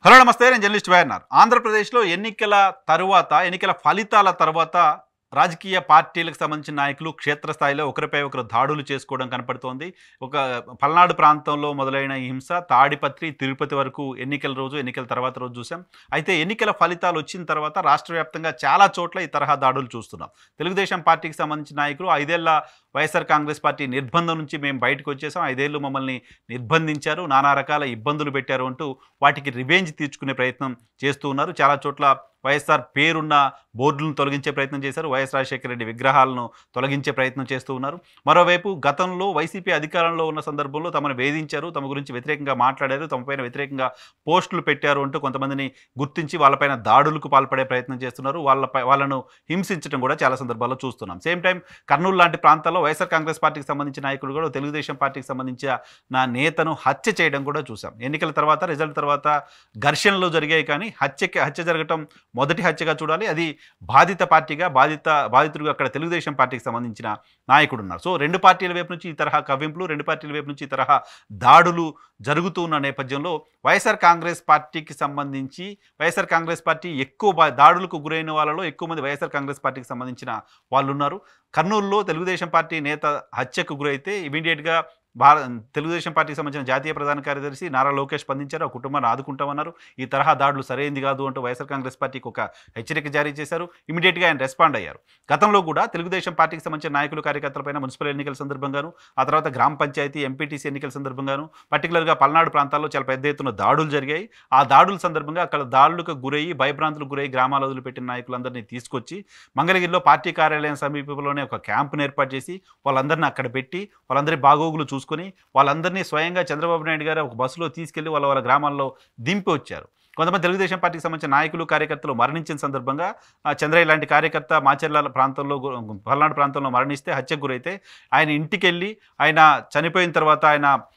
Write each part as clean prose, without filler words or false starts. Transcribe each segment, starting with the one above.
Hello నమస్తే, నేను journalist YNR. ఆంధ్రప్రదేశ్లో ఎన్నికల ఫలితాల తర్వాత రాజకీయ పార్టీలకు సంబంధించిన నాయకులు క్షేత్రస్థాయిలో ఒకరిపై ఒకరు దాడులు చేసుకోవడం కనపడుతోంది. ఒక పల్నాడు ప్రాంతంలో మొదలైన ఈ హింస తాడిపత్రి, తిరుపతి వరకు ఎన్నికల తర్వాత రోజు చూసాం. అయితే ఎన్నికల ఫలితాలు వచ్చిన తర్వాత రాష్ట్ర వ్యాప్తంగా చాలా చోట్ల ఈ తరహా దాడులు చూస్తున్నాం. తెలుగుదేశం పార్టీకి సంబంధించిన నాయకులు 5 ఏళ్ల వైఎస్ఆర్ కాంగ్రెస్ పార్టీ నిర్బంధం నుంచి మేము బయటకు వచ్చేసాం, 5 ఏళ్ళు మమ్మల్ని నిర్బంధించారు, నానా రకాల ఇబ్బందులు పెట్టారు అంటూ వాటికి రివెంజ్ తీర్చుకునే ప్రయత్నం చేస్తూ ఉన్నారు. చాలా చోట్ల వైఎస్ఆర్ పేరున్న బోర్డులను తొలగించే ప్రయత్నం చేశారు, వైఎస్ రాజశేఖర రెడ్డి విగ్రహాలను తొలగించే ప్రయత్నం చేస్తూ ఉన్నారు. మరోవైపు గతంలో వైసీపీ అధికారంలో ఉన్న సందర్భంలో తమను వేధించారు, తమ గురించి వ్యతిరేకంగా మాట్లాడారు, తమపైన వ్యతిరేకంగా పోస్టులు పెట్టారు అంటూ కొంతమందిని గుర్తించి వాళ్ళపైన దాడులకు పాల్పడే ప్రయత్నం చేస్తున్నారు. వాళ్ళను హింసించడం కూడా చాలా సందర్భాల్లో చూస్తున్నాం. సేమ్ టైం కర్నూలు లాంటి ప్రాంతాల్లో వైఎస్ఆర్ కాంగ్రెస్ పార్టీకి సంబంధించిన నాయకుడు కూడా తెలుగుదేశం పార్టీకి సంబంధించిన నేతను హత్య చేయడం కూడా చూసాం. ఎన్నికల తర్వాత రిజల్ట్ తర్వాత ఘర్షణలు జరిగాయి, కానీ హత్య జరగటం మొదటి హత్యగా చూడాలి. అది బాధిత పార్టీగా బాధితుడిగా అక్కడ తెలుగుదేశం పార్టీకి సంబంధించిన నాయకుడు ఉన్నారు. సో రెండు పార్టీల వైపు నుంచి ఈ తరహా కవ్వింపులు, రెండు పార్టీల వైపు నుంచి ఈ తరహా దాడులు జరుగుతూ ఉన్న నేపథ్యంలో వైఎస్ఆర్ కాంగ్రెస్ పార్టీ ఎక్కువ దాడులకు గురైన వాళ్ళలో ఎక్కువ మంది వైఎస్ఆర్ కాంగ్రెస్ పార్టీకి సంబంధించిన వాళ్ళు ఉన్నారు. కర్నూలులో తెలుగుదేశం పార్టీ నేత హత్యకు గురైతే ఇమీడియట్గా తెలుగుదేశం పార్టీకి సంబంధించిన జాతీయ ప్రధాన కార్యదర్శి నారా లోకేష్ స్పందించారు, ఆ కుటుంబాన్ని ఆదుకుంటామన్నారు. ఈ తరహా దాడులు సరైంది కాదు అంటూ వైఎస్ఆర్ కాంగ్రెస్ పార్టీకి ఒక హెచ్చరిక జారీ చేశారు. ఇమీడియట్గా ఆయన రెస్పాండ్ అయ్యారు. గతంలో కూడా తెలుగుదేశం పార్టీకి సంబంధించిన నాయకులు, కార్యకర్తలపైన మున్సిపల్ ఎన్నికల సందర్భంగాను, ఆ తర్వాత గ్రామ పంచాయతీ, ఎంపీటీసీ ఎన్నికల సందర్భంగాను, పర్టికులర్గా పల్నాడు ప్రాంతాల్లో చాలా పెద్ద ఎత్తున దాడులు జరిగాయి. ఆ దాడుల సందర్భంగా అక్కడ దాడులకు గురయ్యి భయభ్రాంతులకు గురై గ్రామాలు వదిలిపెట్టిన నాయకులందరినీ తీసుకొచ్చి మంగళగిరిలో పార్టీ కార్యాలయం సమీపంలోనే ఒక క్యాంపును ఏర్పాటు చేసి వాళ్ళందరినీ అక్కడ పెట్టి వాళ్ళందరి బాగోగులు చూసుకొని వాళ్ళందరినీ స్వయంగా చంద్రబాబు నాయుడు గారు ఒక బస్సులో తీసుకెళ్లి వాళ్ళ గ్రామాల్లో దింపి వచ్చారు. కొంతమంది తెలుగుదేశం పార్టీకి సంబంధించిన నాయకులు, కార్యకర్తలు మరణించిన సందర్భంగా చంద్రయ్య లాంటి కార్యకర్త మాచర్ల ప్రాంతంలో, పల్నాడు ప్రాంతంలో మరణిస్తే, హత్యకు గురైతే ఆయన ఇంటికి వెళ్ళి ఆయన చనిపోయిన తర్వాత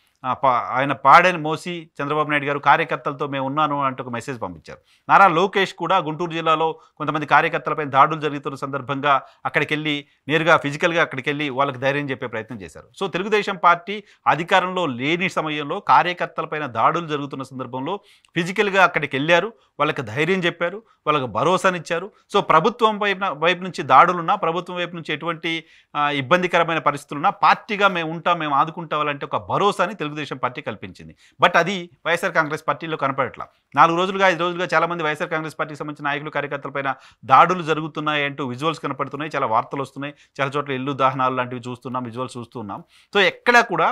ఆయన పాడని మోసి చంద్రబాబు నాయుడు గారు కార్యకర్తలతో మేము ఉన్నాను అంటూ ఒక మెసేజ్ పంపించారు. నారా లోకేష్ కూడా గుంటూరు జిల్లాలో కొంతమంది కార్యకర్తలపై దాడులు జరుగుతున్న సందర్భంగా అక్కడికి వెళ్ళి నేరుగా ఫిజికల్గా అక్కడికి వెళ్ళి వాళ్ళకి ధైర్యం చెప్పే ప్రయత్నం చేశారు. సో తెలుగుదేశం పార్టీ అధికారంలో లేని సమయంలో కార్యకర్తలపైన దాడులు జరుగుతున్న సందర్భంలో ఫిజికల్గా అక్కడికి వెళ్ళారు, వాళ్ళకి ధైర్యం చెప్పారు, వాళ్ళకి భరోసానిచ్చారు. సో ప్రభుత్వం వైపు నుంచి దాడులున్నా, ప్రభుత్వం వైపు నుంచి ఎటువంటి ఇబ్బందికరమైన పరిస్థితులున్నా పార్టీగా మేము ఉంటాం, మేము ఆదుకుంటామంటే ఒక భరోసాని తెలుగుదేశం పార్టీ కల్పించింది. బట్ అది వైఎస్ఆర్ కాంగ్రెస్ పార్టీలో కనపడట్లా. 4 రోజులుగా 5 రోజులుగా చాలామంది వైఎస్ఆర్ కాంగ్రెస్ పార్టీకి సంబంధించిన నాయకులు, కార్యకర్తలపైన దాడులు జరుగుతున్నాయి అంటూ విజువల్స్ కనపడుతున్నాయి, చాలా వార్తలు వస్తున్నాయి, చాలా చోట్ల ఇల్లు దహనాలు లాంటివి చూస్తున్నాం, విజువల్స్ చూస్తున్నాం. సో ఎక్కడా కూడా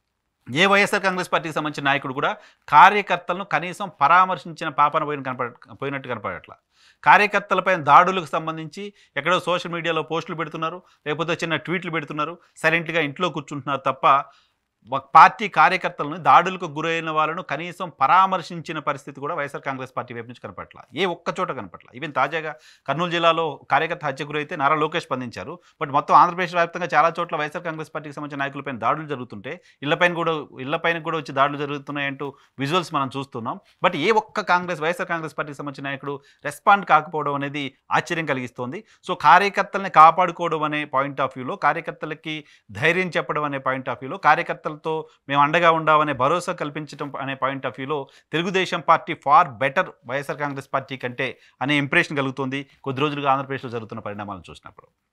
ఏ వైఎస్ఆర్ కాంగ్రెస్ పార్టీకి సంబంధించిన నాయకుడు కూడా కార్యకర్తలను కనీసం పరామర్శించిన పాపన పోయినట్టు కనపడట్లా. కార్యకర్తలపైన దాడులకు సంబంధించి ఎక్కడో సోషల్ మీడియాలో పోస్టులు పెడుతున్నారు, లేకపోతే చిన్న ట్వీట్లు పెడుతున్నారు, సైలెంట్గా ఇంట్లో కూర్చుంటున్నారు తప్ప పార్టీ కార్యకర్తలను, దాడులకు గురైన వాళ్ళను కనీసం పరామర్శించిన పరిస్థితి కూడా వైఎస్ఆర్ కాంగ్రెస్ పార్టీ వైపు నుంచి కనపట్ల. ఏ ఒక్క చోట కనపట్ల. ఈవెన్ తాజాగా కర్నూలు జిల్లాలో కార్యకర్త హత్య గురైతే నారా లోకేష్ స్పందించారు. బట్ మొత్తం ఆంధ్రప్రదేశ్ వ్యాప్తంగా చాలా చోట్ల వైఎస్ఆర్ కాంగ్రెస్ పార్టీకి సంబంధించిన నాయకులపైన దాడులు జరుగుతుంటే ఇళ్లపైన కూడా వచ్చి దాడులు జరుగుతున్నాయంటూ విజువల్స్ మనం చూస్తున్నాం. బట్ ఏ ఒక్క వైఎస్ఆర్ కాంగ్రెస్ పార్టీకి సంబంధించిన నాయకుడు రెస్పాండ్ కాకపోవడం అనేది ఆశ్చర్యం కలిగిస్తోంది. సో కార్యకర్తల్ని కాపాడుకోవడం అనే పాయింట్ ఆఫ్ వ్యూలో, కార్యకర్తలకి ధైర్యం చెప్పడం అనే పాయింట్ ఆఫ్ వ్యూలో, కార్యకర్తలతో మేము అండగా ఉండామనే భరోసా కల్పించడం అనే పాయింట్ ఆఫ్ వ్యూలో Telugu Desam party far better YSR Congress party కంటే అనే ఇంప్రెషన్ కలుగుతుంది కొద్ది రోజులుగా ఆంధ్రప్రదేశ్లో జరుగుతున్న పరిణామాలను చూసినప్పుడు.